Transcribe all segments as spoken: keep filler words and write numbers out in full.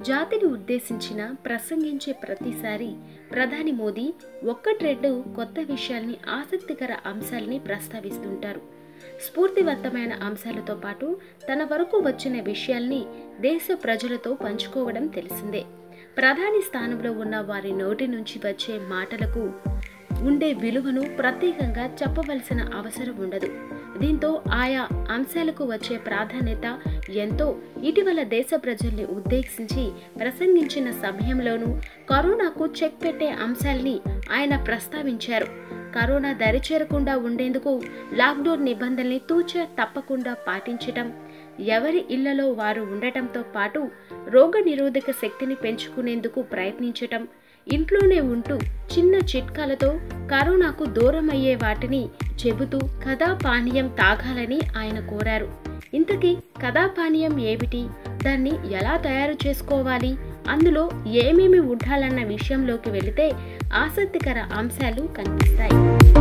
జాతిని ఉద్దేశించిన ప్రసంగించే ప్రతిసారి ప్రధాని మోదీ ఒక్కటి రెండు కొత్త విషయాల్ని ఆసక్తికర అంశాలని ప్రస్తావిస్తుంటారు. స్ఫూర్తివంతమైన అంశాలతో పాటు తన వరకు వచ్చిన విషయాల్ని దేశ ప్రజలతో పంచుకోవడం తెలిసిందే. ప్రధాని స్థానంలో ఉన్న వారి నోటి నుంచి వచ్చే మాటలకు ఉండే విలువను ప్రత్యేకంగా చెప్పవలసిన అవసరం ఉండదు. దీంతో ఆయా అంశాలకు వచ్చే ప్రాధాన్యత ఎంతో. ఇటీవల దేశ ప్రజల్ని ఉద్దేశించి ప్రసంగించిన సమయంలోనూ కరోనాకు చెక్ పెట్టే అంశాల్ని ఆయన ప్రస్తావించారు. కరోనా దరిచేరకుండా ఉండేందుకు లాక్డౌన్ నిబంధనల్ని తూచా తప్పకుండా పాటించటం, ఎవరి ఇళ్లలో వారు ఉండటంతో పాటు రోగ నిరోధక శక్తిని పెంచుకునేందుకు ప్రయత్నించటం, ఇంట్లోనే ఉంటూ చిన్న చిట్కాలతో కరోనాకు దూరమయ్యే వాటిని చెబుతూ కథా పానీయం తాగాలని ఆయన కోరారు. ఇంతకీ కథా పానీయం ఏమిటి, దాన్ని ఎలా తయారు చేసుకోవాలి, అందులో ఏమేమి ఉండాలన్న విషయంలోకి వెళితే ఆసక్తికర అంశాలు కనిపిస్తాయి.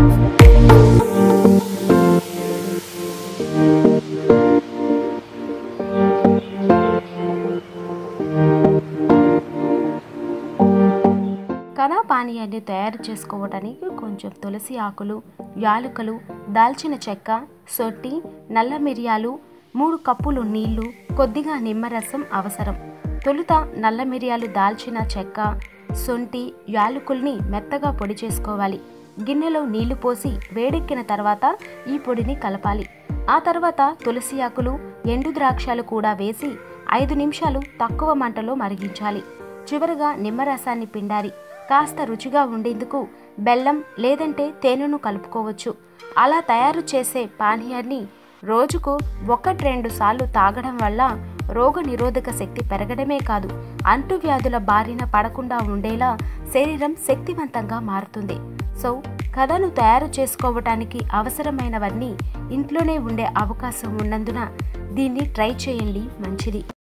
కథా పానీయాన్ని తయారు చేసుకోవడానికి కొంచెం తులసి ఆకులు, యాలకులు, దాల్చిన చెక్క, సొట్టి, నల్ల మిరియాలు, మూడు కప్పులు నీళ్లు, కొద్దిగా నిమ్మరసం అవసరం. తొలుత నల్ల మిరియాలు, దాల్చిన చెక్క, సొంటి, యాలకుల్ని మెత్తగా పొడి చేసుకోవాలి. గిన్నెలో నీళ్లు పోసి వేడెక్కిన తర్వాత ఈ పొడిని కలపాలి. ఆ తర్వాత తులసి ఆకులు, ఎండు ద్రాక్షలు కూడా వేసి ఐదు నిమిషాలు తక్కువ మంటలో మరిగించాలి. చివరగా నిమ్మరసాన్ని పిండాలి. కాస్త రుచిగా ఉండేందుకు బెల్లం లేదంటే తేనెను కలుపుకోవచ్చు. అలా తయారు చేసే పానీయాన్ని రోజుకు ఒకటి రెండు సార్లు తాగడం వల్ల రోగ నిరోధక శక్తి పెరగడమే కాదు, అంటువ్యాధుల బారిన పడకుండా ఉండేలా శరీరం శక్తివంతంగా మారుతుంది. సో కథను తయారు చేసుకోవటానికి అవసరమైనవన్నీ ఇంట్లోనే ఉండే అవకాశం ఉన్నందున దీన్ని ట్రై చేయండి, మంచిది.